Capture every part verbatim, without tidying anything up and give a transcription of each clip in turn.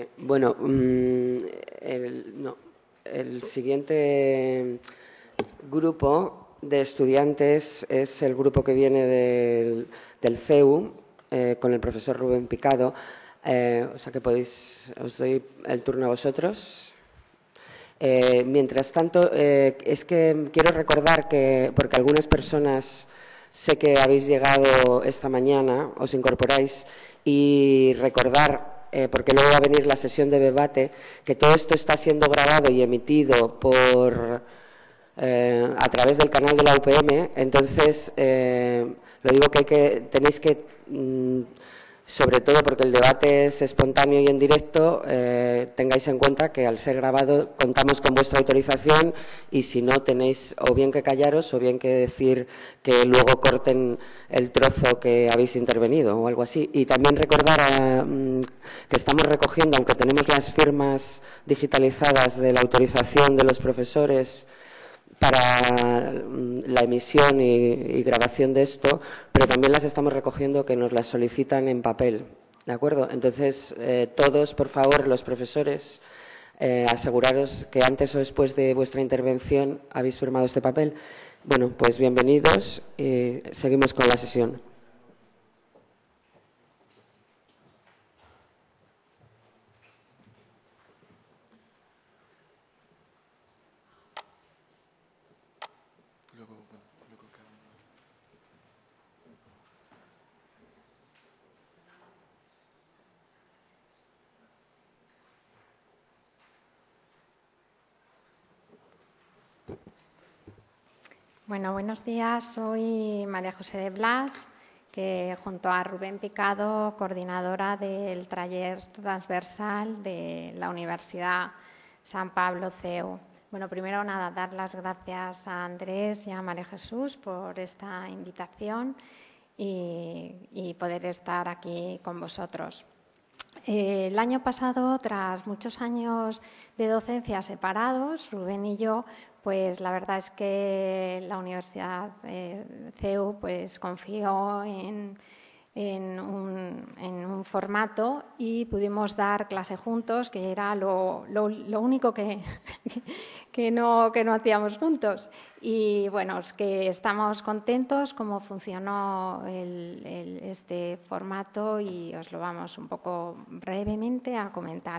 Eh, bueno, mmm, el, no, el siguiente grupo de estudiantes es el grupo que viene del, del C E U eh, con el profesor Rubén Picado. Eh, o sea que podéis, os doy el turno a vosotros. Eh, mientras tanto, eh, es que quiero recordar que, porque algunas personas sé que habéis llegado esta mañana, os incorporáis, y recordar, eh, porque luego va a venir la sesión de debate, que todo esto está siendo grabado y emitido por eh, a través del canal de la U P M. Entonces, eh, lo digo que, hay que tenéis que... Mmm, sobre todo porque el debate es espontáneo y en directo, eh, tengáis en cuenta que al ser grabado contamos con vuestra autorización y si no tenéis o bien que callaros o bien que decir que luego corten el trozo que habéis intervenido o algo así. Y también recordar a, mm, que estamos recogiendo, aunque tenemos las firmas digitalizadas de la autorización de los profesores para la emisión y, y grabación de esto, pero también las estamos recogiendo que nos las solicitan en papel, ¿de acuerdo? Entonces, eh, todos, por favor, los profesores, eh, aseguraros que antes o después de vuestra intervención habéis firmado este papel. Bueno, pues bienvenidos y seguimos con la sesión. Bueno, buenos días. Soy María José de Blas, que junto a Rubén Picado, coordinadora del taller transversal de la Universidad San Pablo C E U. Bueno, primero nada, dar las gracias a Andrés y a María Jesús por esta invitación y, y poder estar aquí con vosotros. Eh, el año pasado, tras muchos años de docencia separados, Rubén y yo, pues la verdad es que la Universidad eh, C E U pues, confió en, en, un, en un formato y pudimos dar clase juntos, que era lo, lo, lo único que, que, no, que no hacíamos juntos. Y bueno, es que estamos contentos cómo funcionó el, el, este formato y os lo vamos un poco brevemente a comentar.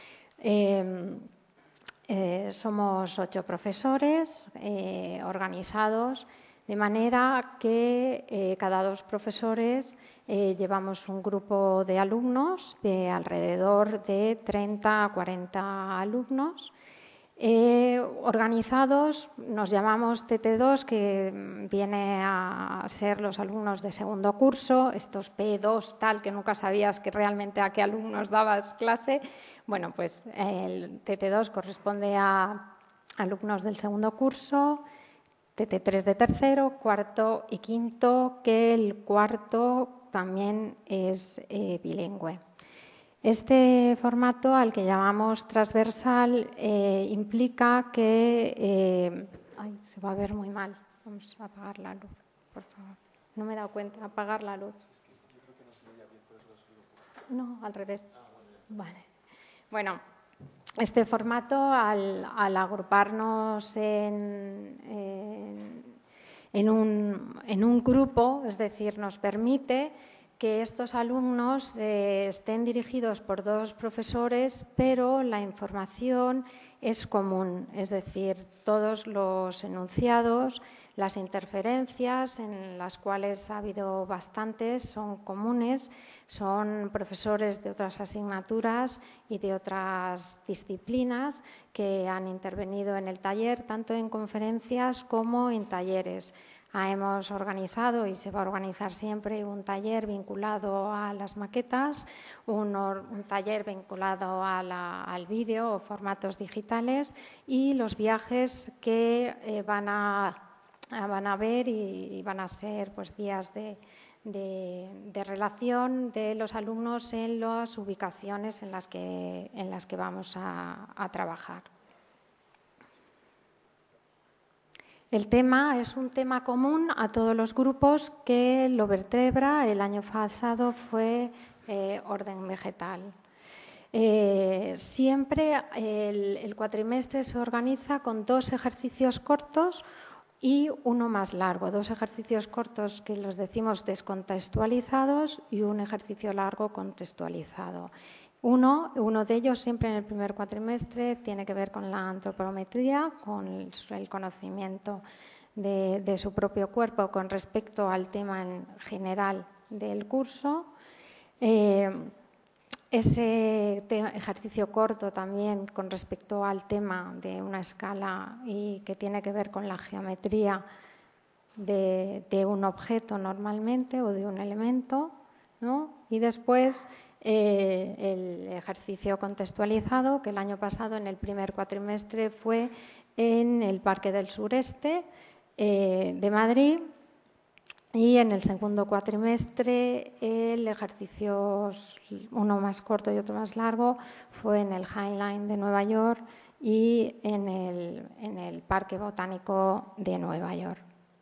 Eh, Eh, somos ocho profesores eh, organizados de manera que eh, cada dos profesores eh, llevamos un grupo de alumnos de alrededor de treinta a cuarenta alumnos. Eh, organizados, nos llamamos T T dos, que viene a ser los alumnos de segundo curso, estos P dos tal, que nunca sabías que realmente a qué alumnos dabas clase. Bueno, pues el T T dos corresponde a alumnos del segundo curso, T T tres de tercero, cuarto y quinto, que el cuarto también es eh, bilingüe. Este formato, al que llamamos transversal, eh, implica que... Eh, ay, se va a ver muy mal. Vamos a apagar la luz, por favor. No me he dado cuenta. Apagar la luz. No, al revés. Vale. Bueno, este formato, al, al agruparnos en, en, en, un, en un grupo, es decir, nos permite que estos alumnos eh, estén dirigidos por dos profesores, pero la información es común, es decir, todos los enunciados, las interferencias, en las cuales ha habido bastantes, son comunes, son profesores de otras asignaturas y de otras disciplinas que han intervenido en el taller, tanto en conferencias como en talleres. Hemos organizado y se va a organizar siempre un taller vinculado a las maquetas, un, un taller vinculado a la, al vídeo o formatos digitales y los viajes que eh, van, a, van a ver y, y van a ser pues, días de, de, de relación de los alumnos en las ubicaciones en las que, en las que vamos a, a trabajar. El tema es un tema común a todos los grupos que lo vertebra. El año pasado fue eh, orden vegetal. Eh, siempre el, el cuatrimestre se organiza con dos ejercicios cortos y uno más largo, dos ejercicios cortos que los decimos descontextualizados y un ejercicio largo contextualizado. Uno, uno de ellos siempre en el primer cuatrimestre tiene que ver con la antropometría, con el, el conocimiento de, de su propio cuerpo con respecto al tema en general del curso. Eh, ese ejercicio corto también con respecto al tema de una escala y que tiene que ver con la geometría de, de un objeto normalmente o de un elemento, ¿no? Y después eh, el ejercicio contextualizado, que el año pasado en el primer cuatrimestre fue en el Parque del Sureste eh, de Madrid. Y en el segundo cuatrimestre el ejercicio, uno más corto y otro más largo, fue en el High Line de Nueva York y en el, en el Parque Botánico de Nueva York.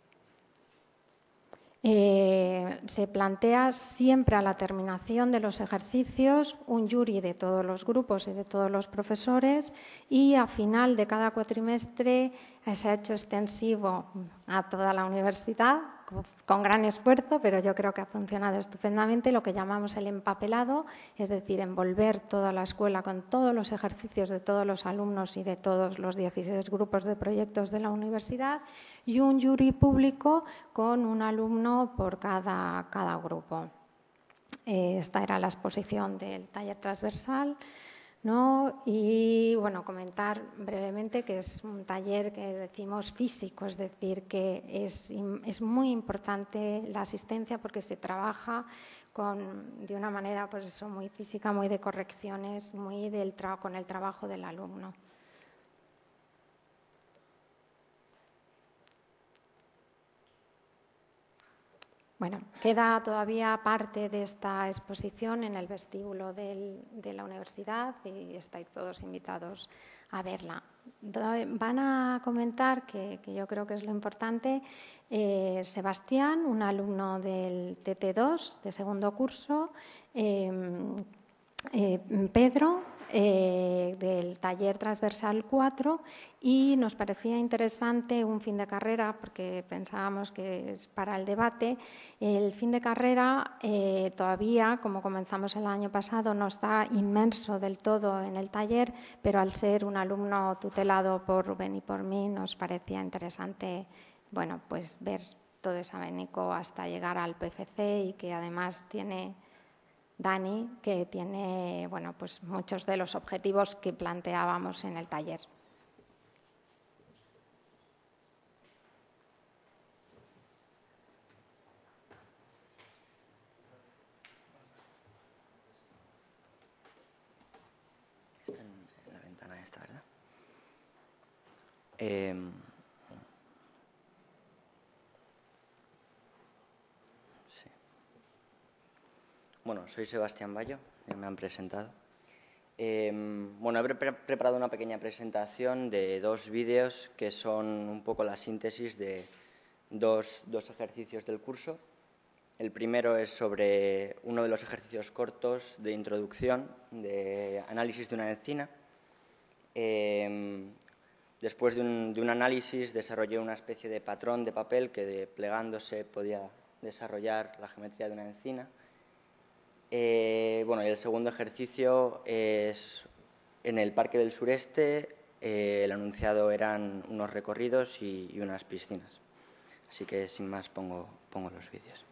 Eh, se plantea siempre a la terminación de los ejercicios un jury de todos los grupos y de todos los profesores y a final de cada cuatrimestre se ha hecho extensivo a toda la universidad con gran esfuerzo, pero yo creo que ha funcionado estupendamente, lo que llamamos el empapelado, es decir, envolver toda la escuela con todos los ejercicios de todos los alumnos y de todos los dieciséis grupos de proyectos de la universidad y un jury público con un alumno por cada, cada grupo. Esta era la exposición del taller transversal, ¿no? Y bueno, comentar brevemente que es un taller que decimos físico, es decir, que es, es muy importante la asistencia porque se trabaja con, de una manera pues eso, muy física, muy de correcciones, muy del tra- con el trabajo del alumno. Bueno, queda todavía parte de esta exposición en el vestíbulo del, de la universidad y estáis todos invitados a verla. Van a comentar, que, que yo creo que es lo importante, eh, Sebastián, un alumno del T T dos de segundo curso, eh, eh, Pedro, Eh, del taller transversal cuatro y nos parecía interesante un fin de carrera porque pensábamos que es para el debate. El fin de carrera eh, todavía, como comenzamos el año pasado, no está inmerso del todo en el taller, pero al ser un alumno tutelado por Rubén y por mí nos parecía interesante, bueno, pues ver todo ese abanico hasta llegar al P F C y que además tiene Dani, que tiene bueno, pues muchos de los objetivos que planteábamos en el taller. Está en la ventana esta, ¿verdad? Eh, Bueno, soy Sebastián Bayo, ya me han presentado. Eh, bueno, he pre preparado una pequeña presentación de dos vídeos que son un poco la síntesis de dos, dos ejercicios del curso. El primero es sobre uno de los ejercicios cortos de introducción, de análisis de una encina. Eh, después de un, de un análisis desarrollé una especie de patrón de papel que de, plegándose podía desarrollar la geometría de una encina. Eh, bueno, y el segundo ejercicio es en el Parque del Sureste. Eh, el anunciado eran unos recorridos y, y unas piscinas. Así que, sin más, pongo, pongo los vídeos.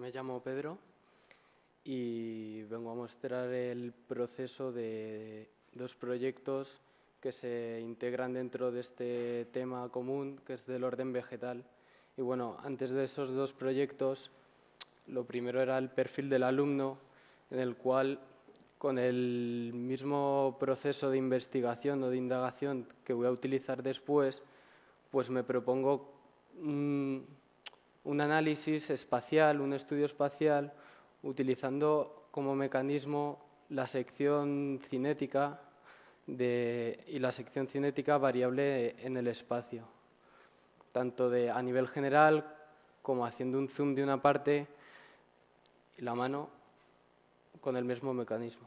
me llamo Pedro y vengo a mostrar el proceso de dos proyectos que se integran dentro de este tema común, que es del orden vegetal. Y bueno, antes de esos dos proyectos, lo primero era el perfil del alumno, en el cual, con el mismo proceso de investigación o de indagación que voy a utilizar después, pues me propongo un, un análisis espacial, un estudio espacial, utilizando como mecanismo la sección cinética de, y la sección cinética variable en el espacio, tanto de, a nivel general como haciendo un zoom de una parte y la mano con el mismo mecanismo.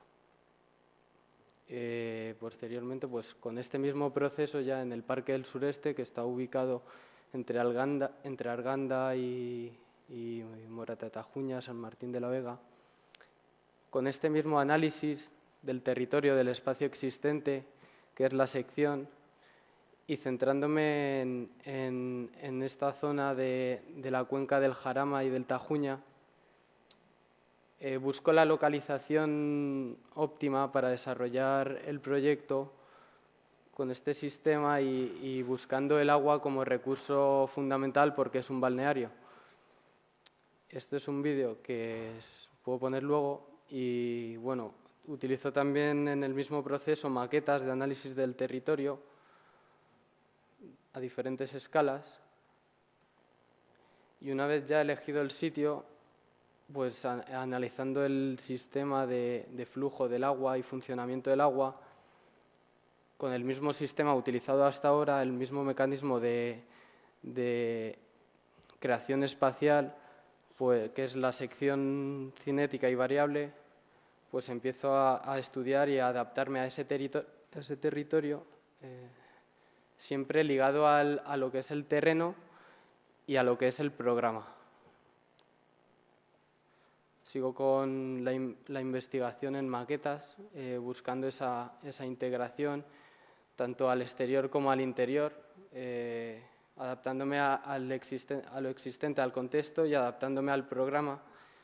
Eh, posteriormente, pues con este mismo proceso ya en el Parque del Sureste, que está ubicado entre Arganda, entre Arganda y, y Moratatajuña, San Martín de la Vega, con este mismo análisis del territorio, del espacio existente, que es la sección, y centrándome en, en, en esta zona de, de la cuenca del Jarama y del Tajuña, Eh, busco la localización óptima para desarrollar el proyecto con este sistema y, y buscando el agua como recurso fundamental porque es un balneario. Este es un vídeo que es, puedo poner luego y bueno, utilizo también en el mismo proceso maquetas de análisis del territorio a diferentes escalas y una vez ya elegido el sitio, pues a, analizando el sistema de, de flujo del agua y funcionamiento del agua, con el mismo sistema utilizado hasta ahora, el mismo mecanismo de, de creación espacial, pues, que es la sección cinética y variable, pues empiezo a, a estudiar y a adaptarme a ese, terito, ese territorio, eh, siempre ligado al, a lo que es el terreno y a lo que es el programa. Sigo con la, la investigación en maquetas, eh, buscando esa, esa integración tanto al exterior como al interior, eh, adaptándome a, al existen, a lo existente, al contexto y adaptándome al programa.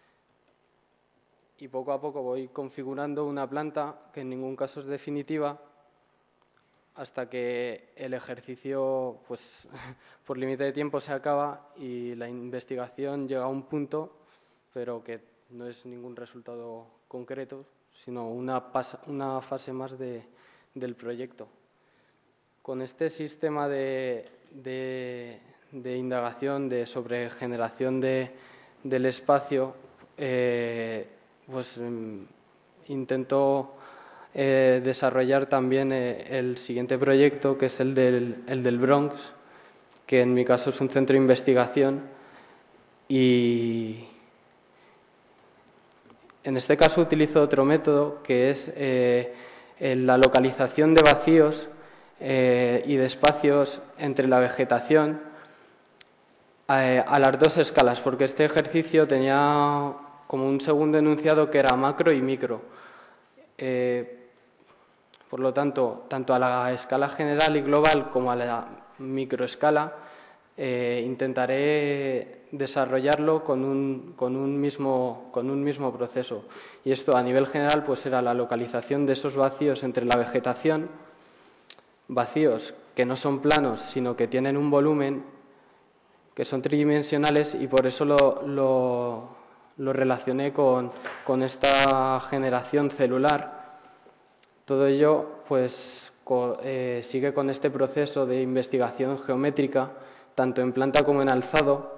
Y poco a poco voy configurando una planta que en ningún caso es definitiva hasta que el ejercicio, pues, por límite de tiempo se acaba y la investigación llega a un punto, pero que no es ningún resultado concreto, sino una, pasa, una fase más de, del proyecto. Con este sistema de, de, de indagación de sobre generación de, del espacio, eh, pues um, intento eh, desarrollar también eh, el siguiente proyecto, que es el del, el del Bronx, que en mi caso es un centro de investigación y en este caso utilizo otro método que es eh, la localización de vacíos eh, y de espacios entre la vegetación eh, a las dos escalas, porque este ejercicio tenía como un segundo enunciado que era macro y micro. Eh, por lo tanto, tanto a la escala general y global como a la microescala, Eh, intentaré desarrollarlo con un, con, un mismo, con un mismo proceso. Y esto a nivel general pues era la localización de esos vacíos entre la vegetación, vacíos que no son planos sino que tienen un volumen, que son tridimensionales y por eso lo, lo, lo relacioné con, con esta generación celular. Todo ello pues, co, eh, sigue con este proceso de investigación geométrica tanto en planta como en alzado,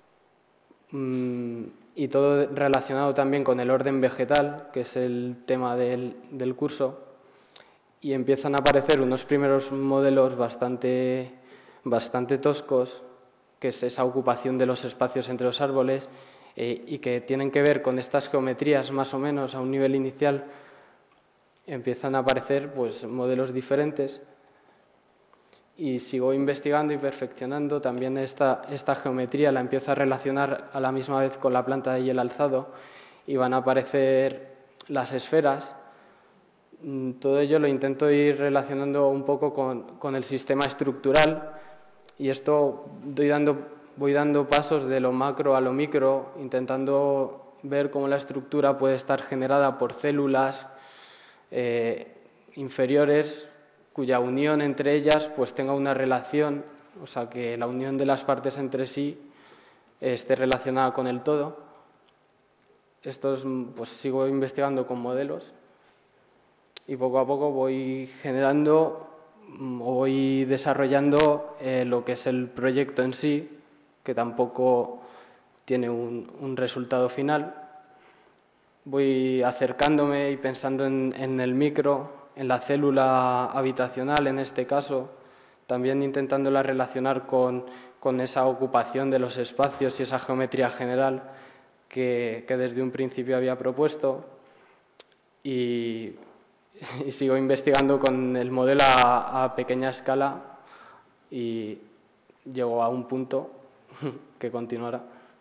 mmm, y todo relacionado también con el orden vegetal, que es el tema del, del curso, y empiezan a aparecer unos primeros modelos bastante, bastante toscos, que es esa ocupación de los espacios entre los árboles, eh, y que tienen que ver con estas geometrías más o menos a un nivel inicial. Empiezan a aparecer pues, modelos diferentes, y sigo investigando y perfeccionando también esta, esta geometría, la empiezo a relacionar a la misma vez con la planta y el alzado y van a aparecer las esferas. Todo ello lo intento ir relacionando un poco con, con el sistema estructural y esto doy dando voy dando pasos de lo macro a lo micro, intentando ver cómo la estructura puede estar generada por células eh, inferiores cuya unión entre ellas pues tenga una relación, o sea, que la unión de las partes entre sí eh, esté relacionada con el todo. Esto es, pues sigo investigando con modelos y poco a poco voy generando o voy desarrollando eh, lo que es el proyecto en sí, que tampoco tiene un, un resultado final. Voy acercándome y pensando en, en el micro, en la célula habitacional en este caso, también intentándola relacionar con, con esa ocupación de los espacios y esa geometría general que, que desde un principio había propuesto. Y, y sigo investigando con el modelo a, a pequeña escala y llego a un punto que continuará.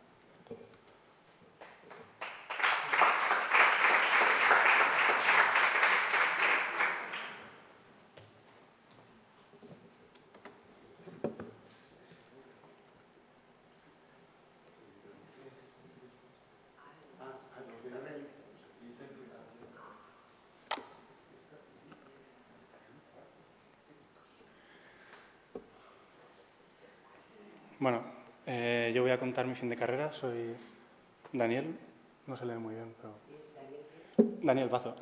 Bueno, eh, yo voy a contar mi fin de carrera. Soy Daniel, no se lee muy bien, pero... Daniel Bazo.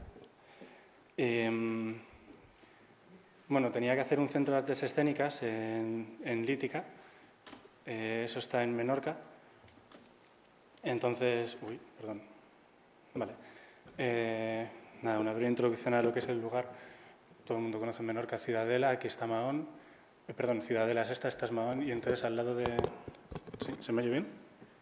eh, bueno, tenía que hacer un centro de artes escénicas en, en Lítica. Eh, eso está en Menorca. Entonces... Uy, perdón. Vale. Eh, nada, una breve introducción a lo que es el lugar. Todo el mundo conoce Menorca, Ciudadela, aquí está Mahón. Eh, perdón, Ciudadela es esta, esta es Mahón, y entonces al lado de... ¿Sí? ¿Se me oye bien?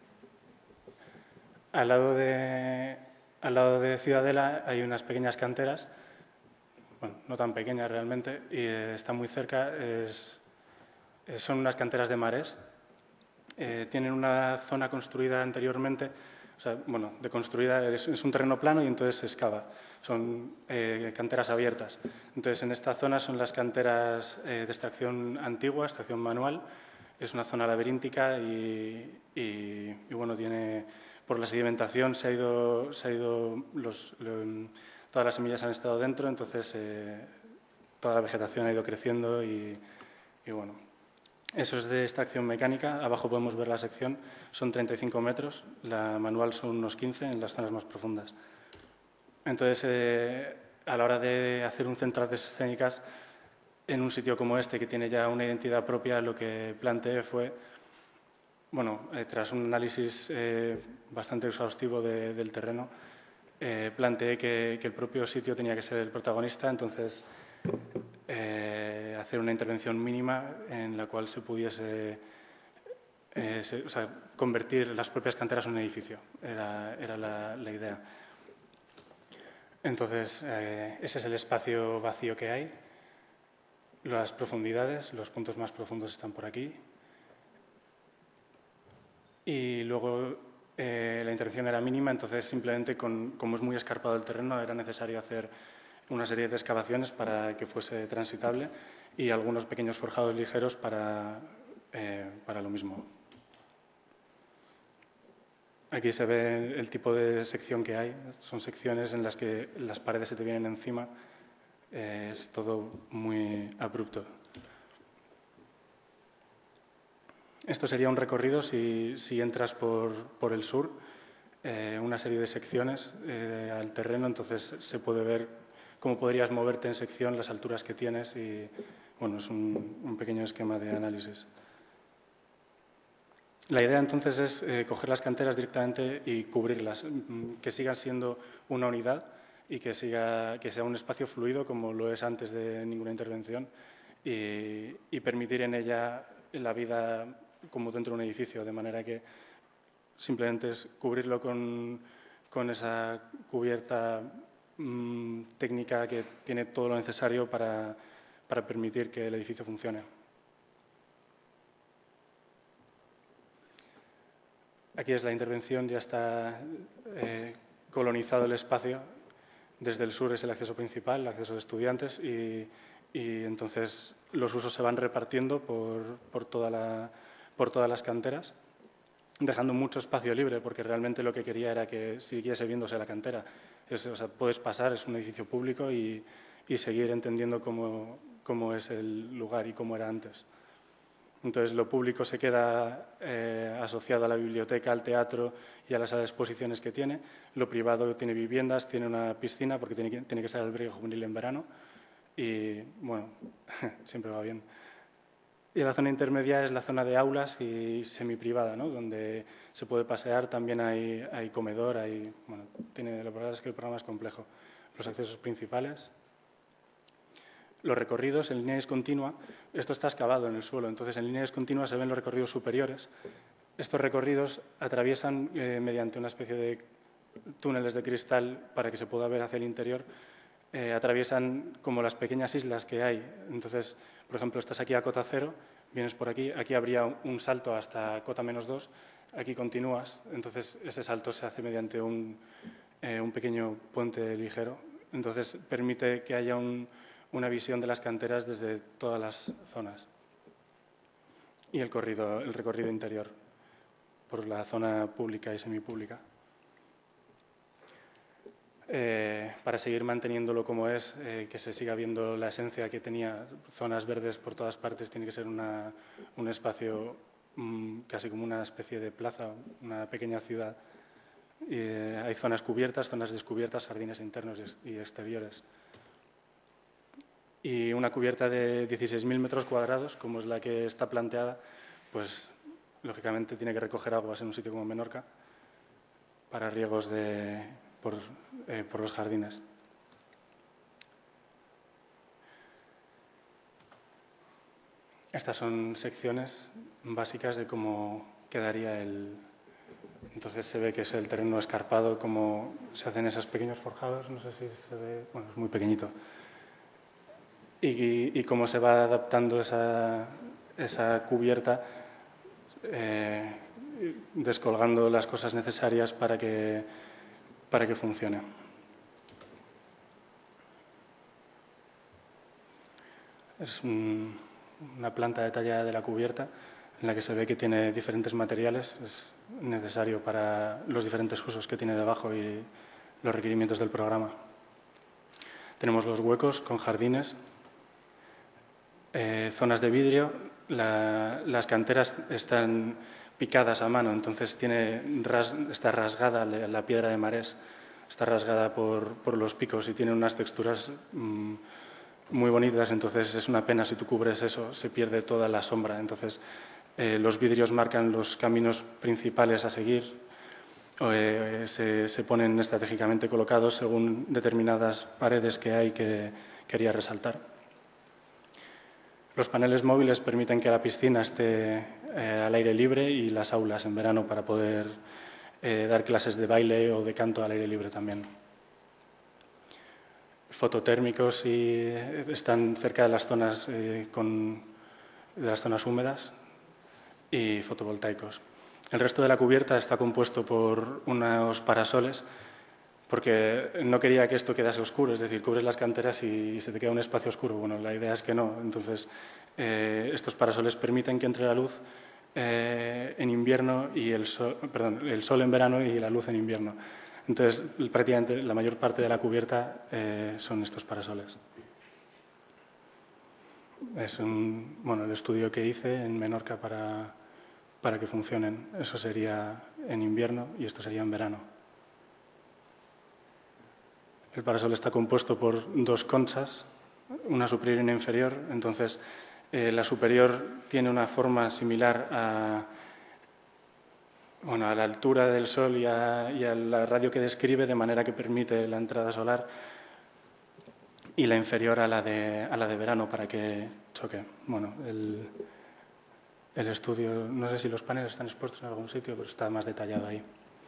Al lado de, al lado de Ciudadela hay unas pequeñas canteras, bueno, no tan pequeñas realmente, y eh, están muy cerca, es, eh, son unas canteras de mares. Eh, tienen una zona construida anteriormente, o sea, bueno, de construida, es, es un terreno plano y entonces se excava. Son eh, canteras abiertas. Entonces, en esta zona son las canteras eh, de extracción antigua, extracción manual. Es una zona laberíntica y, y, y bueno, tiene, por la sedimentación se ha ido, se ha ido los, lo, todas las semillas han estado dentro, entonces eh, toda la vegetación ha ido creciendo y, y bueno. Eso es de extracción mecánica. Abajo podemos ver la sección. Son treinta y cinco metros. La manual son unos quince en las zonas más profundas. Entonces, eh, a la hora de hacer un centro de artes escénicas en un sitio como este, que tiene ya una identidad propia, lo que planteé fue, bueno, eh, tras un análisis eh, bastante exhaustivo de, del terreno, eh, planteé que, que el propio sitio tenía que ser el protagonista. Entonces, Eh, hacer una intervención mínima en la cual se pudiese eh, se, o sea, convertir las propias canteras en un edificio. Era, era la, la idea. Entonces, eh, ese es el espacio vacío que hay. Las profundidades, los puntos más profundos están por aquí. Y luego eh, la intervención era mínima, entonces simplemente, con, como es muy escarpado el terreno, era necesario hacer una serie de excavaciones para que fuese transitable y algunos pequeños forjados ligeros para, eh, para lo mismo. Aquí se ve el tipo de sección que hay. Son secciones en las que las paredes se te vienen encima. Eh, es todo muy abrupto. Esto sería un recorrido si, si entras por, por el sur, eh, una serie de secciones eh, al terreno, entonces se puede ver cómo podrías moverte en sección, las alturas que tienes y, bueno, es un, un pequeño esquema de análisis. La idea entonces es eh, coger las canteras directamente y cubrirlas, que sigan siendo una unidad y que, siga, que sea un espacio fluido como lo es antes de ninguna intervención y, y permitir en ella la vida como dentro de un edificio, de manera que simplemente es cubrirlo con, con esa cubierta técnica que tiene todo lo necesario para, para permitir que el edificio funcione. Aquí es la intervención, ya está eh, colonizado el espacio. Desde el sur es el acceso principal, el acceso de estudiantes, y, y entonces los usos se van repartiendo por, por, toda la, por todas las canteras, dejando mucho espacio libre, porque realmente lo que quería era que siguiese viéndose la cantera. Es, o sea, puedes pasar, es un edificio público y, y seguir entendiendo cómo, cómo es el lugar y cómo era antes. Entonces, lo público se queda eh, asociado a la biblioteca, al teatro y a las salas de exposiciones que tiene. Lo privado tiene viviendas, tiene una piscina, porque tiene que, tiene que ser albergue juvenil en verano. Y, bueno, siempre va bien. Y la zona intermedia es la zona de aulas y semiprivada, ¿no? Donde se puede pasear, también hay, hay comedor, hay, bueno, tiene, la verdad es que el programa es complejo. Los accesos principales, los recorridos en línea discontinua, esto está excavado en el suelo, entonces en línea discontinua se ven los recorridos superiores. Estos recorridos atraviesan eh, mediante una especie de túneles de cristal para que se pueda ver hacia el interior. Eh, atraviesan como las pequeñas islas que hay. Entonces, por ejemplo, estás aquí a cota cero, vienes por aquí, aquí habría un salto hasta cota menos dos, aquí continúas, entonces ese salto se hace mediante un, eh, un pequeño puente ligero. Entonces, permite que haya un, una visión de las canteras desde todas las zonas. Y el, corrido, el recorrido interior por la zona pública y semipública. Eh, para seguir manteniéndolo como es, eh, que se siga viendo la esencia que tenía, zonas verdes por todas partes, tiene que ser una, un espacio mmm, casi como una especie de plaza, una pequeña ciudad. Eh, hay zonas cubiertas, zonas descubiertas, jardines internos y exteriores. Y una cubierta de dieciséis mil metros cuadrados, como es la que está planteada, pues lógicamente tiene que recoger aguas en un sitio como Menorca para riegos de... Por, eh, por los jardines. Estas son secciones básicas de cómo quedaría el... Entonces se ve que es el terreno escarpado, cómo se hacen esos pequeños forjados, no sé si se ve... Bueno, es muy pequeñito. Y, y, y cómo se va adaptando esa, esa cubierta, eh, descolgando las cosas necesarias para que... para que funcione. Es un, una planta detallada de la cubierta en la que se ve que tiene diferentes materiales. Es necesario para los diferentes usos que tiene debajo y los requerimientos del programa. Tenemos los huecos con jardines, eh, zonas de vidrio. La, las canteras están picadas a mano, entonces tiene ras, está rasgada la piedra de marés, está rasgada por, por los picos y tiene unas texturas mmm, muy bonitas, entonces es una pena si tú cubres eso, se pierde toda la sombra. Entonces eh, los vidrios marcan los caminos principales a seguir, eh, se, se ponen estratégicamente colocados según determinadas paredes que hay que quería resaltar. Los paneles móviles permiten que la piscina esté eh, al aire libre y las aulas en verano para poder eh, dar clases de baile o de canto al aire libre también. Fototérmicos y están cerca de las zonas, eh, con, de las zonas húmedas y fotovoltaicos. El resto de la cubierta está compuesto por unos parasoles, porque no quería que esto quedase oscuro, es decir, cubres las canteras y se te queda un espacio oscuro. Bueno, la idea es que no. Entonces, eh, estos parasoles permiten que entre la luz eh, en invierno y el sol, perdón, el sol en verano y la luz en invierno. Entonces, prácticamente la mayor parte de la cubierta eh, son estos parasoles. Es un, bueno, el estudio que hice en Menorca para, para que funcionen. Eso sería en invierno y esto sería en verano. El parasol está compuesto por dos conchas, una superior y una inferior. Entonces, eh, la superior tiene una forma similar a, bueno, a la altura del Sol y a, y a la radio que describe, de manera que permite la entrada solar, y la inferior a la de, a la de verano para que choque. Bueno, el, el estudio, no sé si los paneles están expuestos en algún sitio, pero está más detallado ahí.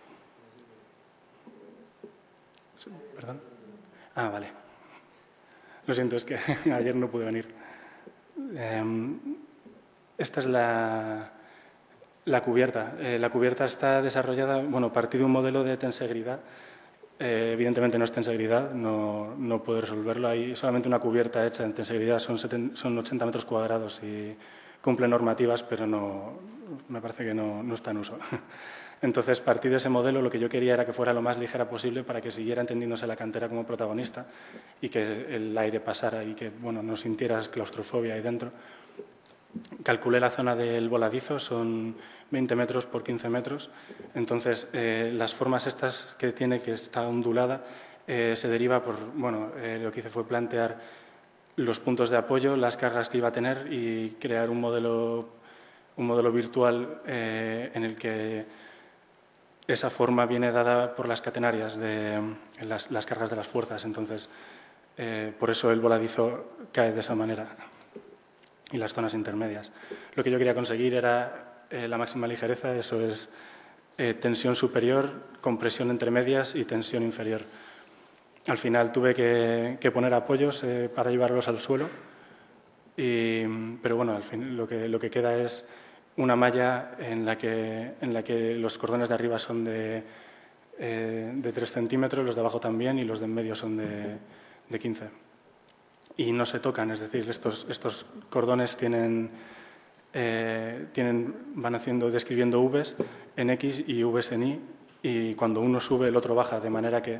¿Perdón? Ah, vale. Lo siento, es que ayer no pude venir. Eh, esta es la, la cubierta. Eh, la cubierta está desarrollada, bueno, a partir de un modelo de tensegridad. Eh, evidentemente no es tensegridad, no, no puedo resolverlo. Hay solamente una cubierta hecha en tensegridad, son, son ochenta metros cuadrados y cumple normativas, pero no, me parece que no, no está en uso. Entonces, partí de ese modelo, lo que yo quería era que fuera lo más ligera posible para que siguiera entendiéndose la cantera como protagonista y que el aire pasara y que, bueno, no sintieras claustrofobia ahí dentro. Calculé la zona del voladizo, son veinte metros por quince metros. Entonces, eh, las formas estas que tiene, que está ondulada, eh, se deriva por, bueno, eh, lo que hice fue plantear los puntos de apoyo, las cargas que iba a tener y crear un modelo, un modelo virtual eh, en el que esa forma viene dada por las catenarias de las, las cargas de las fuerzas. Entonces, eh, por eso el voladizo cae de esa manera y las zonas intermedias. Lo que yo quería conseguir era eh, la máxima ligereza, eso es eh, tensión superior, compresión entre medias y tensión inferior. Al final tuve que, que poner apoyos eh, para llevarlos al suelo, y, pero bueno, al fin, lo, que, lo que queda es una malla en la que, en la que los cordones de arriba son de, eh, de tres centímetros, los de abajo también, y los de en medio son de, de quince. Y no se tocan, es decir, estos, estos cordones tienen, eh, tienen, van haciendo, describiendo Vs en X y Vs en Y, y cuando uno sube el otro baja, de manera que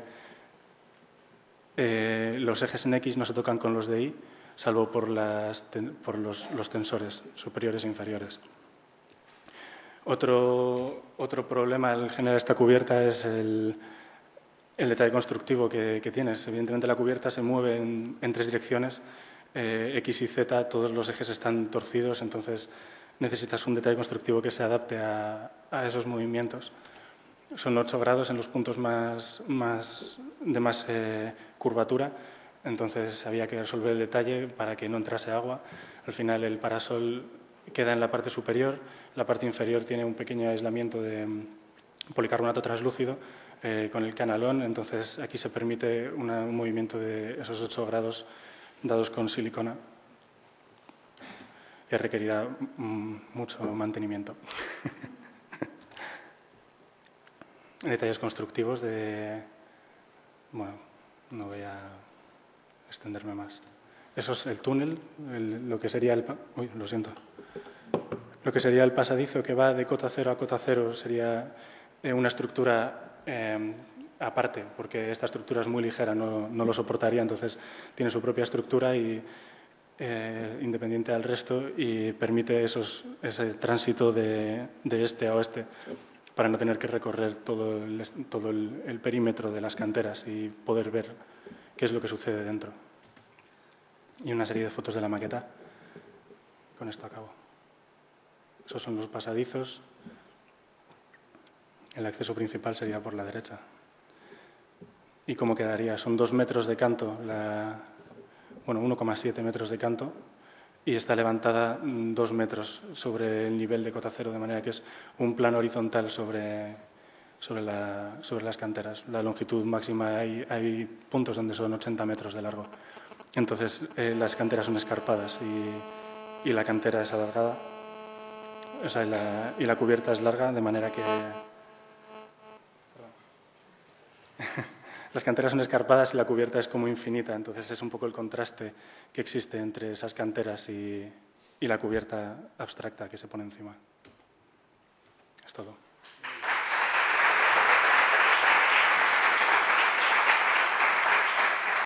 eh, los ejes en X no se tocan con los de Y, salvo por, las, por los, los tensores superiores e inferiores. Otro, otro problema al generar esta cubierta es el, el detalle constructivo que, que tienes. Evidentemente la cubierta se mueve en, en tres direcciones, eh, X y Z, todos los ejes están torcidos, entonces necesitas un detalle constructivo que se adapte a, a esos movimientos. Son ocho grados en los puntos más, más, de más eh, curvatura, entonces había que resolver el detalle para que no entrase agua. Al final el parasol queda en la parte superior, la parte inferior tiene un pequeño aislamiento de policarbonato translúcido eh, con el canalón, entonces aquí se permite una, un movimiento de esos ocho grados dados con silicona, que requerirá mm, mucho mantenimiento. Detalles constructivos de... Bueno, no voy a extenderme más. Eso es el túnel, el, lo que sería el... Uy, lo siento. Lo que sería el pasadizo que va de cota cero a cota cero sería eh, una estructura eh, aparte, porque esta estructura es muy ligera, no, no lo soportaría, entonces tiene su propia estructura y eh, independiente al resto y permite esos, ese tránsito de, de este a oeste, para no tener que recorrer todo, el, todo el, el perímetro de las canteras y poder ver qué es lo que sucede dentro. Y una serie de fotos de la maqueta. Con esto acabo. Esos son los pasadizos. El acceso principal sería por la derecha. ¿Y cómo quedaría? Son dos metros de canto, la, bueno, uno coma siete metros de canto, y está levantada dos metros sobre el nivel de cota cero, de manera que es un plano horizontal sobre, sobre, la, sobre las canteras. La longitud máxima, hay, hay puntos donde son ochenta metros de largo. Entonces, eh, las canteras son escarpadas y, y la cantera es alargada, o sea, y, la, y la cubierta es larga, de manera que... Las canteras son escarpadas y la cubierta es como infinita, entonces es un poco el contraste que existe entre esas canteras y, y la cubierta abstracta que se pone encima. Es todo.